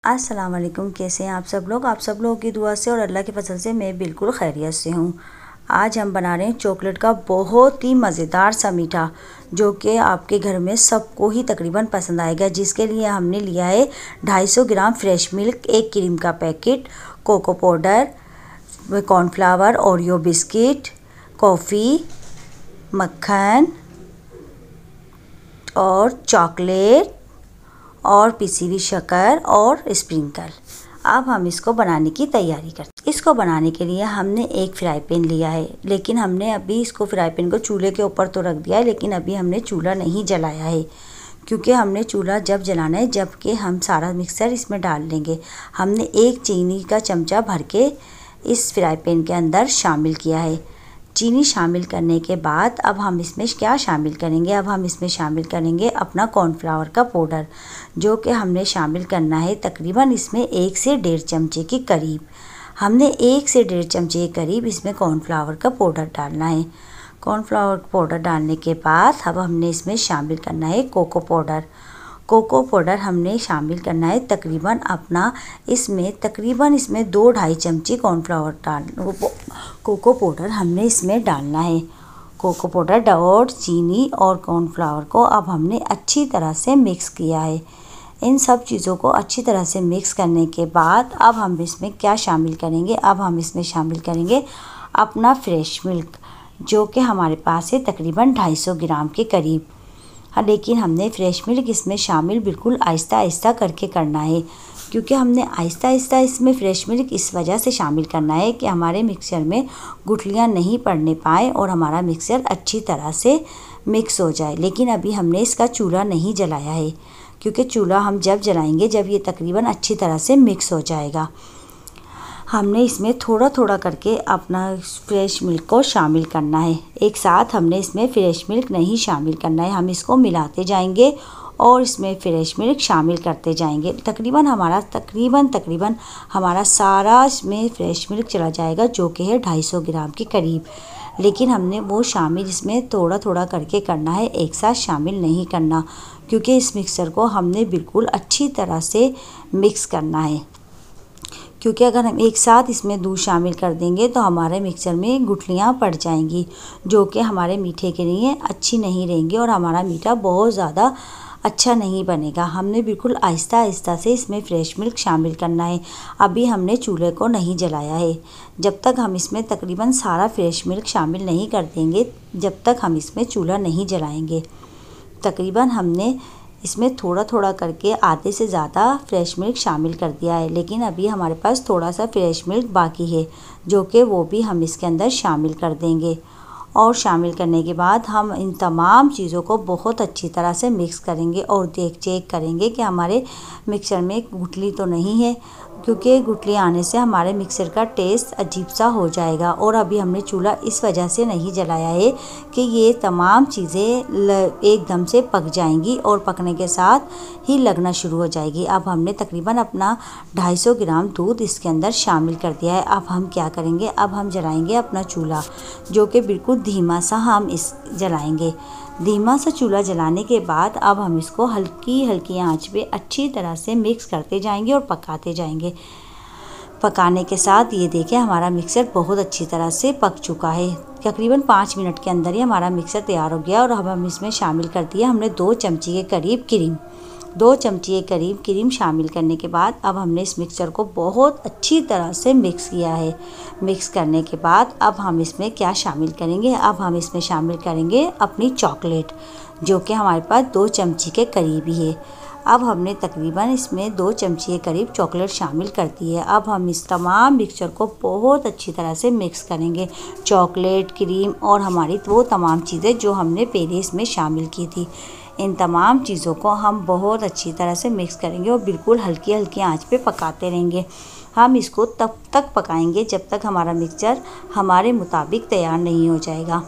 अस्सलाम वालेकुम। कैसे हैं आप सब लोग? आप सब लोगों की दुआ से और अल्लाह के फजल से मैं बिल्कुल खैरियत से हूँ। आज हम बना रहे हैं चॉकलेट का बहुत ही मज़ेदार सा मीठा, जो कि आपके घर में सबको ही तकरीबन पसंद आएगा। जिसके लिए हमने लिया है 250 ग्राम फ्रेश मिल्क, एक क्रीम का packet, cocoa powder, cornflour, Oreo biscuit, coffee, मक्खन और चॉकलेट और पिसी हुई शक्कर और स्प्रिंकल। अब हम इसको बनाने की तैयारी करते हैं। इसको बनाने के लिए हमने एक फ्राई पैन लिया है, लेकिन हमने अभी इसको फ्राई पैन को चूल्हे के ऊपर तो रख दिया है, लेकिन अभी हमने चूल्हा नहीं जलाया है, क्योंकि हमने चूल्हा जब जलाना है जबकि हम सारा मिक्सर इसमें डाल लेंगे। हमने एक चीनी का चमचा भर के इस फ्राई पैन के अंदर शामिल किया है। चीनी शामिल करने के बाद अब हम इसमें क्या शामिल करेंगे? अब हम इसमें शामिल करेंगे अपना कॉर्नफ्लावर का पाउडर, जो कि हमने शामिल करना है तकरीबन इसमें 1 से 1.5 चमचे के करीब। हमने 1 से 1.5 चमचे के करीब इसमें कॉर्नफ्लावर का पाउडर डालना है। कॉर्नफ्लावर पाउडर डालने के बाद अब हमने इसमें शामिल करना है कोको पाउडर। कोको पाउडर हमने शामिल करना है तकरीबन इसमें 2-2.5 चमची कोको पाउडर हमने इसमें डालना है। कोको पाउडर और चीनी और कॉर्नफ्लावर को अब हमने अच्छी तरह से मिक्स किया है। इन सब चीज़ों को अच्छी तरह से मिक्स करने के बाद अब हम इसमें क्या शामिल करेंगे? अब हम इसमें शामिल करेंगे अपना फ्रेश मिल्क, जो कि हमारे पास है तकरीबन 250 ग्राम के करीब। हाँ, लेकिन हमने फ्रेश मिल्क इसमें शामिल बिल्कुल आहिस्ता आहिस्ता करके करना है, क्योंकि हमने आहिस्ता आहिस्ता इसमें फ्रेश मिल्क इस वजह से शामिल करना है कि हमारे मिक्सचर में गुठलियाँ नहीं पड़ने पाए और हमारा मिक्सचर अच्छी तरह से मिक्स हो जाए। लेकिन अभी हमने इसका चूल्हा नहीं जलाया है, क्योंकि चूल्हा हम जब जलाएंगे जब ये तकरीबन अच्छी तरह से मिक्स हो जाएगा। हमने इसमें थोड़ा थोड़ा करके अपना फ्रेश मिल्क को शामिल करना है। एक साथ हमने इसमें फ्रेश मिल्क नहीं शामिल करना है, हम इसको मिलाते जाएंगे और इसमें फ्रेश मिल्क शामिल करते जाएंगे। तकरीबन हमारा सारा इसमें फ्रेश मिल्क चला जाएगा, जो कि है 250 ग्राम के करीब। लेकिन हमने वो शामिल इसमें थोड़ा थोड़ा करके करना है, एक साथ शामिल नहीं करना, क्योंकि इस मिक्सर को हमने बिल्कुल अच्छी तरह से मिक्स करना है। क्योंकि अगर हम एक साथ इसमें दूध शामिल कर देंगे तो हमारे मिक्सर में गुठलियाँ पड़ जाएंगी, जो कि हमारे मीठे के लिए अच्छी नहीं रहेंगी और हमारा मीठा बहुत ज़्यादा अच्छा नहीं बनेगा। हमने बिल्कुल आहिस्ता आहिस्ता से इसमें फ्रेश मिल्क शामिल करना है। अभी हमने चूल्हे को नहीं जलाया है। जब तक हम इसमें तकरीबन सारा फ्रेश मिल्क शामिल नहीं कर देंगे, जब तक हम इसमें चूल्हा नहीं जलाएंगे। तकरीबन हमने इसमें थोड़ा थोड़ा करके आधे से ज़्यादा फ्रेश मिल्क शामिल कर दिया है, लेकिन अभी हमारे पास थोड़ा सा फ्रेश मिल्क बाकी है, जो कि वो भी हम इसके अंदर शामिल कर देंगे। और शामिल करने के बाद हम इन तमाम चीज़ों को बहुत अच्छी तरह से मिक्स करेंगे और चेक करेंगे कि हमारे मिक्सर में गुठली तो नहीं है, क्योंकि गुठली आने से हमारे मिक्सर का टेस्ट अजीब सा हो जाएगा। और अभी हमने चूल्हा इस वजह से नहीं जलाया है कि ये तमाम चीज़ें एकदम से पक जाएंगी और पकने के साथ ही लगना शुरू हो जाएगी। अब हमने तकरीबन अपना 250 ग्राम दूध इसके अंदर शामिल कर दिया है। अब हम क्या करेंगे? अब हम जलाएंगे अपना चूल्हा, जो कि बिल्कुल धीमा सा हम जलाएंगे। धीमा सा चूल्हा जलाने के बाद अब हम इसको हल्की हल्की आंच पे अच्छी तरह से मिक्स करते जाएंगे और पकाते जाएंगे। पकाने के साथ ये देखें हमारा मिक्सर बहुत अच्छी तरह से पक चुका है। तकरीबन 5 मिनट के अंदर ही हमारा मिक्सर तैयार हो गया और अब हम इसमें शामिल कर दिया हमने 2 चमची के करीब क्रीम। 2 चमची के करीब क्रीम शामिल करने के बाद अब हमने इस मिक्सचर को बहुत अच्छी तरह से मिक्स किया है। मिक्स करने के बाद अब हम इसमें क्या शामिल करेंगे? अब हम इसमें शामिल करेंगे अपनी चॉकलेट, जो कि हमारे पास 2 चमची के करीब ही है। अब हमने तकरीबन इसमें 2 चमची के करीब चॉकलेट शामिल कर दी है। अब हम इस तमाम मिक्सचर को बहुत अच्छी तरह से मिक्स करेंगे। चॉकलेट, क्रीम और हमारी वो तमाम चीज़ें जो हमने पहले इसमें शामिल की थी, इन तमाम चीज़ों को हम बहुत अच्छी तरह से मिक्स करेंगे और बिल्कुल हल्की हल्की आंच पे पकाते रहेंगे। हम इसको तब तक पकाएंगे जब तक हमारा मिक्सचर हमारे मुताबिक तैयार नहीं हो जाएगा।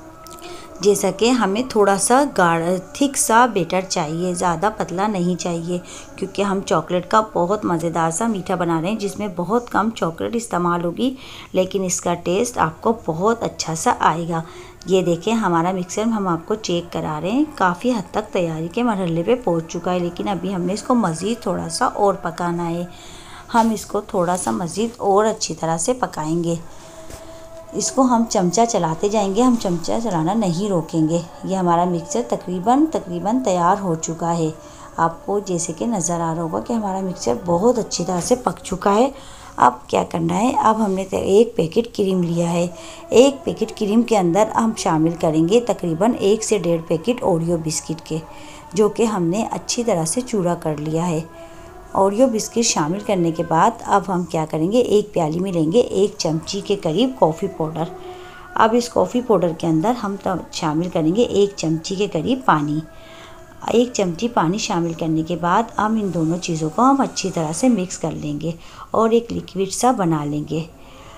जैसा कि हमें थोड़ा सा थिक सा बेटर चाहिए, ज़्यादा पतला नहीं चाहिए, क्योंकि हम चॉकलेट का बहुत मज़ेदार सा मीठा बना रहे हैं जिसमें बहुत कम चॉकलेट इस्तेमाल होगी, लेकिन इसका टेस्ट आपको बहुत अच्छा सा आएगा। ये देखें हमारा मिक्सर हम आपको चेक करा रहे हैं, काफ़ी हद तक तैयारी के मरहले पे पहुंच चुका है। लेकिन अभी हमने इसको मज़ीद थोड़ा सा और पकाना है। हम इसको थोड़ा सा मज़ीद और अच्छी तरह से पकाएंगे। इसको हम चमचा चलाते जाएंगे, हम चमचा चलाना नहीं रोकेंगे। ये हमारा मिक्सर तकरीबन तैयार हो चुका है। आपको जैसे कि नज़र आ रहा होगा कि हमारा मिक्सर बहुत अच्छी तरह से पक चुका है। अब क्या करना है, अब हमने एक पैकेट क्रीम लिया है। एक पैकेट क्रीम के अंदर हम शामिल करेंगे तकरीबन 1 से 1.5 पैकेट ओरियो बिस्किट के, जो कि हमने अच्छी तरह से चूरा कर लिया है। ओरियो बिस्किट शामिल करने के बाद अब हम क्या करेंगे, एक प्याली में लेंगे 1 चमची के करीब कॉफ़ी पाउडर। अब इस कॉफ़ी पाउडर के अंदर हम शामिल करेंगे 1 चमची के करीब पानी। 1 चमची पानी शामिल करने के बाद हम इन दोनों चीज़ों को हम अच्छी तरह से मिक्स कर लेंगे और एक लिक्विड सा बना लेंगे।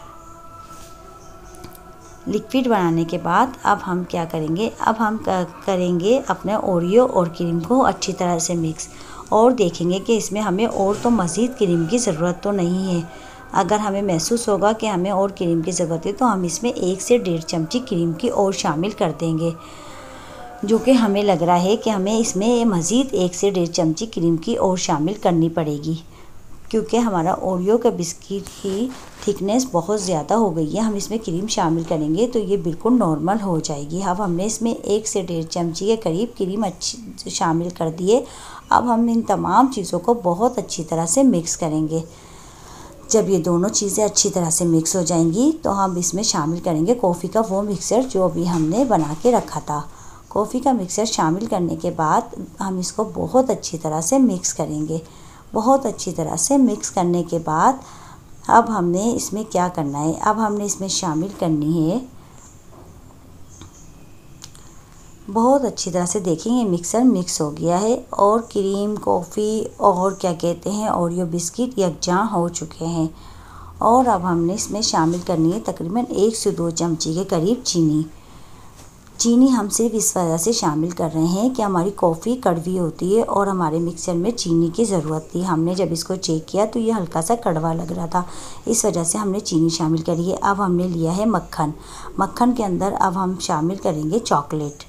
लिक्विड बनाने के बाद अब हम क्या करेंगे, अब हम करेंगे अपने ओरियो और क्रीम को अच्छी तरह से मिक्स, और देखेंगे कि इसमें हमें और तो मज़ीद क्रीम की ज़रूरत तो नहीं है। अगर हमें महसूस होगा कि हमें और क्रीम की ज़रूरत है तो हम इसमें 1 से 1.5 चमची क्रीम की और शामिल कर देंगे, जो कि हमें लग रहा है कि हमें इसमें मज़ीद 1 से 1.5 चमची क्रीम की और शामिल करनी पड़ेगी, क्योंकि हमारा ओरियो का बिस्किट की थिकनेस बहुत ज़्यादा हो गई है। हम इसमें क्रीम शामिल करेंगे तो ये बिल्कुल नॉर्मल हो जाएगी। अब हमने इसमें 1 से 1.5 चमची के करीब क्रीम अच्छी शामिल कर दिए। अब हम इन तमाम चीज़ों को बहुत अच्छी तरह से मिक्स करेंगे। जब ये दोनों चीज़ें अच्छी तरह से मिक्स हो जाएंगी तो हम इसमें शामिल करेंगे कॉफ़ी का वो मिक्सर जो अभी हमने बना के रखा था। कॉफ़ी का मिक्सर शामिल करने के बाद हम इसको बहुत अच्छी तरह से मिक्स करेंगे। बहुत अच्छी तरह से मिक्स करने के बाद अब हमने इसमें क्या करना है, अब हमने इसमें शामिल करनी है, बहुत अच्छी तरह से देखेंगे मिक्सर मिक्स हो गया है और क्रीम, कॉफ़ी और क्या कहते हैं ओरियो बिस्किट यकजां हो चुके हैं। और अब हमने इसमें शामिल करनी है तकरीबन 1 से 2 चमची के करीब चीनी। चीनी हम सिर्फ इस वजह से शामिल कर रहे हैं कि हमारी कॉफ़ी कड़वी होती है और हमारे मिक्सर में चीनी की ज़रूरत थी। हमने जब इसको चेक किया तो ये हल्का सा कड़वा लग रहा था, इस वजह से हमने चीनी शामिल करी है। अब हमने लिया है मक्खन। मक्खन के अंदर अब हम शामिल करेंगे चॉकलेट।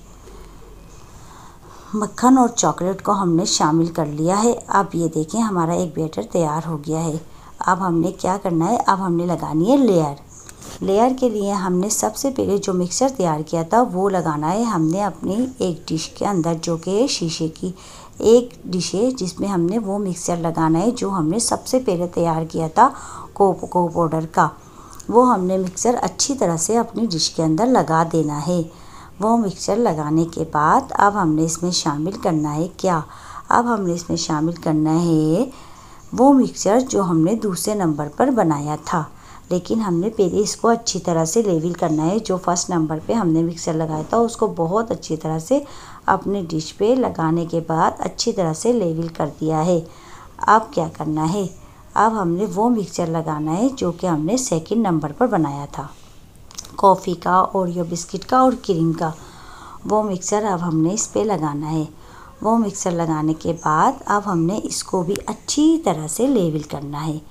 मक्खन और चॉकलेट को हमने शामिल कर लिया है। अब ये देखें हमारा एक बैटर तैयार हो गया है। अब हमने क्या करना है, अब हमने लगानी है लेयर। लेयर के लिए हमने सबसे पहले जो मिक्सर तैयार किया था वो लगाना है हमने अपनी एक डिश के अंदर, जो कि शीशे की एक डिश है जिसमें हमने वो मिक्सर लगाना है जो हमने सबसे पहले तैयार किया था कोको पाउडर का। वो हमने मिक्सर अच्छी तरह से अपनी डिश के अंदर लगा देना है। वो मिक्सर लगाने के बाद अब हमने इसमें शामिल करना है क्या, अब हमने इसमें शामिल करना है वो मिक्सर जो हमने दूसरे नंबर पर बनाया था, लेकिन हमने पहले इसको अच्छी तरह से लेवल करना है। जो फर्स्ट नंबर पे हमने मिक्सर लगाया था उसको बहुत अच्छी तरह से अपने डिश पे लगाने के बाद अच्छी तरह से लेवल कर दिया है। अब क्या करना है, अब हमने वो मिक्सर लगाना है जो कि हमने सेकंड नंबर पर बनाया था, कॉफ़ी का, ओरियो बिस्किट का और क्रीम का। वो मिक्सर अब हमने इस पे लगाना है। वो मिक्सर लगाने के बाद अब हमने इसको भी अच्छी तरह से लेवल करना है।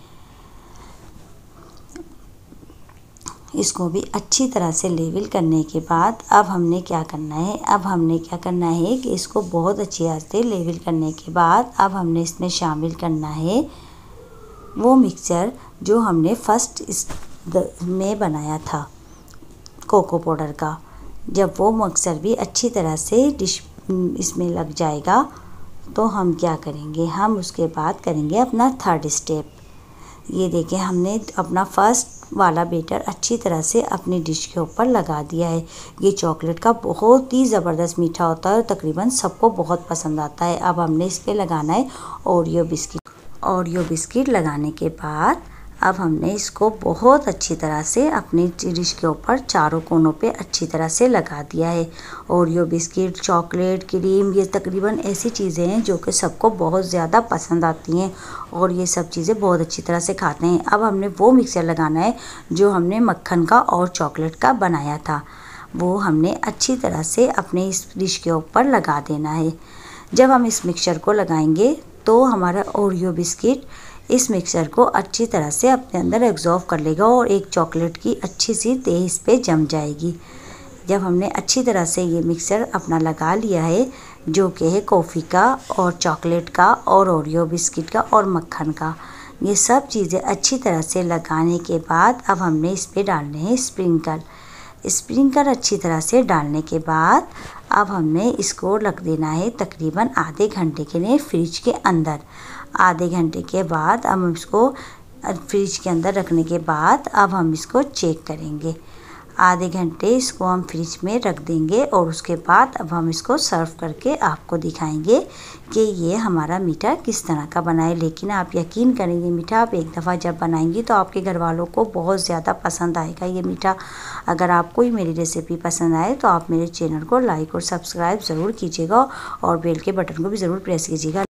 इसको भी अच्छी तरह से लेवल करने के बाद अब हमने क्या करना है, अब हमने क्या करना है कि इसको बहुत अच्छी तरह से लेवल करने के बाद अब हमने इसमें शामिल करना है वो मिक्सर जो हमने फर्स्ट में बनाया था कोको पाउडर का। जब वो मिक्सर भी अच्छी तरह से डिश इसमें लग जाएगा तो हम क्या करेंगे, हम उसके बाद करेंगे अपना थर्ड स्टेप। ये देखें हमने अपना फर्स्ट वाला बैटर अच्छी तरह से अपनी डिश के ऊपर लगा दिया है। ये चॉकलेट का बहुत ही ज़बरदस्त मीठा होता है और तकरीबन सबको बहुत पसंद आता है। अब हमने इस पे लगाना है ओरियो बिस्किट। ओरियो बिस्किट लगाने के बाद अब हमने इसको बहुत अच्छी तरह से अपनी डिश के ऊपर चारों कोनों पे अच्छी तरह से लगा दिया है। ओरियो बिस्किट, चॉकलेट, क्रीम, ये तकरीबन ऐसी चीज़ें हैं जो कि सबको बहुत ज़्यादा पसंद आती हैं और ये सब चीज़ें बहुत अच्छी तरह से खाते हैं। अब हमने वो मिक्सर लगाना है जो हमने मक्खन का और चॉकलेट का बनाया था, वो हमने अच्छी तरह से अपने इस डिश के ऊपर लगा देना है। जब हम इस मिक्सचर को लगाएंगे तो हमारा ओरियो बिस्किट इस मिक्सर को अच्छी तरह से अपने अंदर एब्जॉर्ब कर लेगा और एक चॉकलेट की अच्छी सी तेज पे जम जाएगी। जब हमने अच्छी तरह से ये मिक्सर अपना लगा लिया है, जो कि है कॉफ़ी का और चॉकलेट का और ओरियो बिस्किट का और मक्खन का, ये सब चीज़ें अच्छी तरह से लगाने के बाद अब हमने इस पे डालने हैं स्प्रिंकल अच्छी तरह से डालने के बाद अब हमने इसको रख देना है तकरीबन आधे घंटे के लिए फ्रिज के अंदर। आधे घंटे के बाद अब हम इसको फ्रिज के अंदर रखने के बाद अब हम इसको चेक करेंगे। आधे घंटे इसको हम फ्रिज में रख देंगे और उसके बाद अब हम इसको सर्व करके आपको दिखाएंगे कि ये हमारा मीठा किस तरह का बना है। लेकिन आप यकीन करेंगे, मीठा आप एक दफ़ा जब बनाएंगी तो आपके घर वालों को बहुत ज़्यादा पसंद आएगा ये मीठा। अगर आपको ये मेरी रेसिपी पसंद आए तो आप मेरे चैनल को लाइक और सब्सक्राइब ज़रूर कीजिएगा और बेल के बटन को भी ज़रूर प्रेस कीजिएगा।